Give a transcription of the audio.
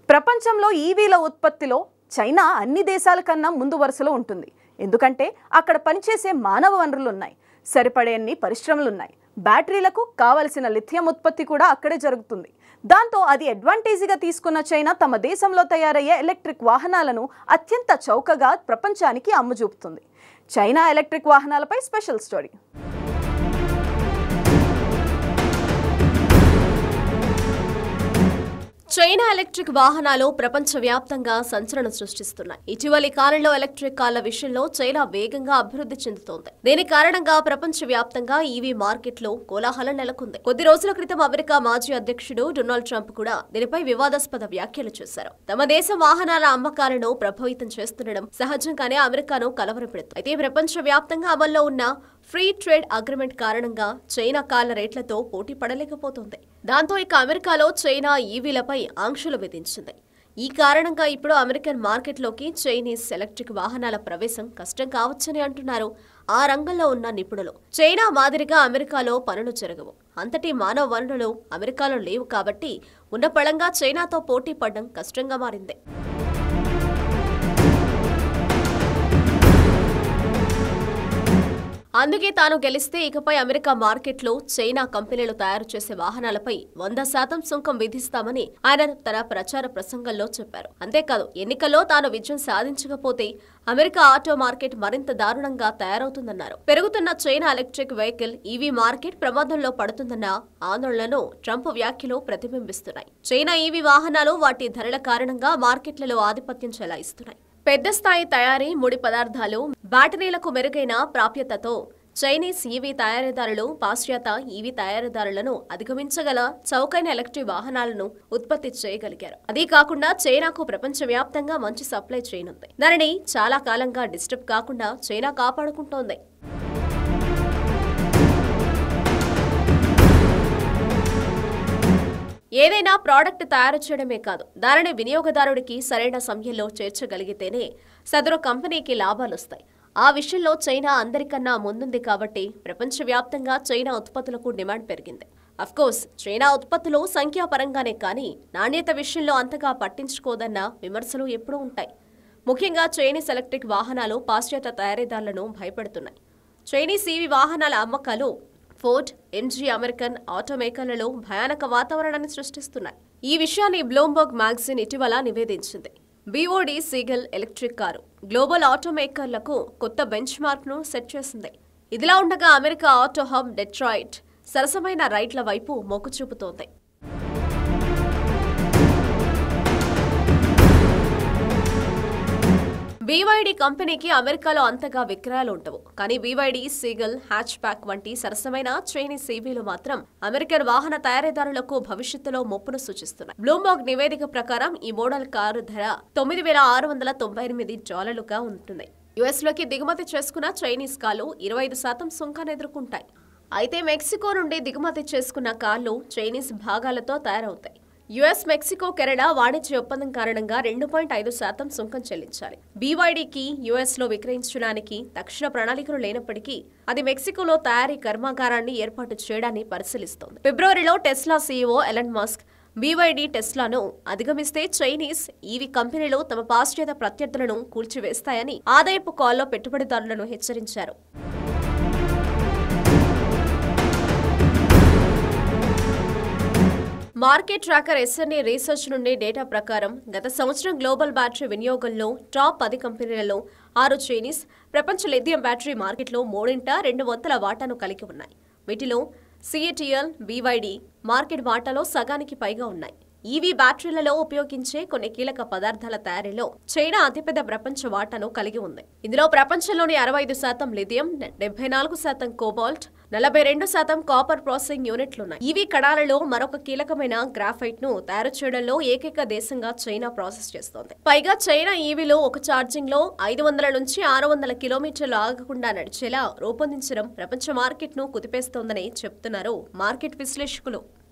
ప్రపంచంలో ఈవీల ఉత్పత్తిలో చైనా అన్ని దేశాల కన్నా ముందు వరుసలో ఉంటుంది. ఎందుకంటే అక్కడ పనిచేసే మానవ వనరులు ఉన్నాయి, సరిపడేన్ని పరిశ్రమలు ఉన్నాయి, బ్యాటరీలకు కావలసిన లిథియం ఉత్పత్తి కూడా అక్కడే జరుగుతుంది. దాంతో అది అడ్వాంటేజ్గా తీసుకున్న చైనా తమ దేశంలో తయారయ్యే ఎలక్ట్రిక్ వాహనాలను అత్యంత చౌకగా ప్రపంచానికి అమ్ముజూపుతుంది. చైనా ఎలక్ట్రిక్ వాహనాలపై స్పెషల్ స్టోరీ. చైనా ఎలక్ట్రిక్ వాహనాలు ప్రపంచవ్యాప్తంగా సంచలనం సృష్టిస్తున్నాయి. ఇటీవలి కాలంలో ఎలక్ట్రిక్ కార్ల విషయంలో చైనా వేగంగా అభివృద్ధి చెందుతోంది. దీని కారణంగా ప్రపంచవ్యాప్తంగా ఈవీ మార్కెట్లో కోలాహలం నెలకొంది. కొద్ది రోజుల క్రితం అమెరికా మాజీ అధ్యక్షుడు డొనాల్డ్ ట్రంప్ కూడా దీనిపై వివాదాస్పద వ్యాఖ్యలు చేశారు. తమ దేశ వాహనాల అమ్మకాలను ప్రభావితం చేస్తుండడం సహజంగానే అమెరికాను కలవరపెడుతుంది. అయితే ప్రపంచవ్యాప్తంగా అమల్లో ఉన్న ఫ్రీ ట్రేడ్ అగ్రిమెంట్ కారణంగా చైనా కార్ల రేట్లతో పోటీ పడలేకపోతుంది. దాంతో ఇక అమెరికాలో చైనా ఈవీలపై ఆంక్షలు విధించింది. ఈ కారణంగా ఇప్పుడు అమెరికన్ మార్కెట్లోకి చైనీస్ ఎలక్ట్రిక్ వాహనాల ప్రవేశం కష్టం కావచ్చని అంటున్నారు ఆ రంగంలో ఉన్న నిపుణులు. చైనా మాదిరిగా అమెరికాలో పనులు జరగవు. అంతటి మానవ వనరులు అమెరికాలో లేవు కాబట్టి ఉన్న పళంగా చైనాతో పోటీ పడడం కష్టంగా మారింది. అందుకే తాను గెలిస్తే ఇకపై అమెరికా మార్కెట్లో చైనా కంపెనీలు తయారు చేసే వాహనాలపై 100% సుంకం విధిస్తామని ఆయన తన ప్రచార ప్రసంగంలో చెప్పారు. అంతేకాదు, ఎన్నికల్లో తాను విజయం సాధించకపోతే అమెరికా ఆటో మార్కెట్ మరింత దారుణంగా తయారవుతుందన్నారు. పెరుగుతున్న China electric vehicle EV market ప్రమాదంలో పడుతుందన్న ఆందోళనను ట్రంప్ వ్యాఖ్యలు ప్రతిబింబిస్తున్నాయి. చైనా ఈవీ వాహనాలు వాటి ధరల కారణంగా మార్కెట్లలో ఆధిపత్యం చెలాయిస్తున్నాయి. పెద్ద స్థాయి తయారీ, ముడి పదార్థాలు, బ్యాటరీలకు మెరుగైన ప్రాప్యతతో చైనీస్ ఈవీ తయారీదారులు పాశ్చాత్య ఈవీ తయారీదారులను అధిగమించగల చౌకైన ఎలక్ట్రిక్ వాహనాలను ఉత్పత్తి చేయగలిగారు. అదీ కాకుండా చైనాకు ప్రపంచవ్యాప్తంగా మంచి సప్లై చైన్ ఉంది. దానిని చాలా కాలంగా డిస్టర్బ్ కాకుండా చైనా కాపాడుకుంటోంది. ఏదైనా ప్రోడక్ట్ తయారు చేయడమే కాదు, దానిని వినియోగదారుడికి సరైన సమయంలో చేర్చగలిగితేనే సదరు కంపెనీకి లాభాలొస్తాయి. ఆ విషయంలో చైనా అందరికన్నా ముందుంది కాబట్టి ప్రపంచవ్యాప్తంగా చైనా ఉత్పత్తులకు డిమాండ్ పెరిగింది. అఫ్కోర్స్ చైనా ఉత్పత్తులు సంఖ్యాపరంగానే కానీ నాణ్యత విషయంలో అంతగా పట్టించుకోదన్న విమర్శలు ఎప్పుడూ ఉంటాయి. ముఖ్యంగా చైనీస్ ఎలక్ట్రిక్ వాహనాలు పాశ్చాత్య తయారీదారులను భయపెడుతున్నాయి. చైనీస్ ఈవీ వాహనాల అమ్మకాలు ఫోర్డ్, ఎంజీ అమెరికన్ ఆటోమేకర్లలో భయానక వాతావరణాన్ని సృష్టిస్తున్నాయి. ఈ విషయాన్ని బ్లూంబర్గ్ మ్యాగజైన్ ఇటీవల నివేదించింది. BYD Seagull electric car global ఆటోమేకర్లకు కొత్త బెంచ్ మార్క్ ను సెట్ చేసింది. ఇదిలా ఉండగా అమెరికా ఆటో హబ్ డెట్రాయిట్ సరసమైన రైట్ల వైపు మొగ్గు చూపుతోంది. BYD కంపెనీకి అమెరికాలో అంతగా విక్రయాలు ఉండవు. కానీ BYD సీగల్, హ్యాచ్ బ్యాక్ వంటి సరసమైన చైనీస్ ఈవీలు మాత్రం అమెరికన్ వాహన తయారీదారులకు భవిష్యత్తులో ముప్పును సూచిస్తున్నాయి. బ్లూంబర్గ్ నివేదిక ప్రకారం ఈ మోడల్ కారు ధర $9,698గా ఉంటుంది. యుఎస్లోకి దిగుమతి చేసుకున్న చైనీస్ కార్లు 25% సుంకాన్ని ఎదుర్కొంటాయి. అయితే మెక్సికో నుండి దిగుమతి చేసుకున్న కార్లు చైనీస్ భాగాలతో తయారవుతాయి. యుఎస్, మెక్సికో, కెనడా వాణిజ్య ఒప్పందం కారణంగా 2.5% సుంకం చెల్లించాలి. BYDకి యుఎస్లో విక్రయించడానికి తక్షణ ప్రణాళికలు లేనప్పటికీ అది మెక్సికోలో తయారీ కర్మాగారాన్ని ఏర్పాటు చేయడాన్ని పరిశీలిస్తోంది. ఫిబ్రవరిలో Tesla CEO Elon Musk BYD టెస్లాను అధిగమిస్తే చైనీస్ ఈవీ కంపెనీలు తమ పాశ్చాత్య ప్రత్యర్థులను కూల్చివేస్తాయని ఆదాయపు కాల్లో పెట్టుబడిదారులను హెచ్చరించారు. మార్కెట్ ట్రాకర్ SNA రీసెర్చ్ నుండి డేటా ప్రకారం గత సంవత్సరం గ్లోబల్ బ్యాటరీ వినియోగంలో టాప్ 10 కంపెనీలలో 6 చైనీస్ ప్రపంచ లిథియం బ్యాటరీ మార్కెట్లో 3/2 వాటాను కలిగి ఉన్నాయి. వీటిలో CATL, BYD మార్కెట్ వాటాలో సగానికి పైగా ఉన్నాయి. ఈవీ బ్యాటరీలలో ఉపయోగించే కొన్ని కీలక పదార్థాల తయారీలో చైనా అతిపెద్ద ప్రపంచ వాటాను కలిగి ఉంది. ఇందులో ప్రపంచంలోని 65% లిథియం, 74% కోబాల్ట్, 42% కాపర్ ప్రాసెసింగ్ యూనిట్లున్నాయి. ఈవీ కణాలలో మరొక కీలకమైన గ్రాఫైట్ ను తయారు చేయడంలో ఏకైక దేశంగా చైనా ప్రాసెస్ చేస్తోంది. పైగా చైనా ఈవీలో ఒక ఛార్జింగ్ లో 500 నుంచి 600 కిలోమీటర్లు ఆగకుండా నడిచేలా రూపొందించడం ప్రపంచ మార్కెట్ ను కుదిపేస్తోందని చెబుతున్నారు మార్కెట్ విశ్లేషకులు.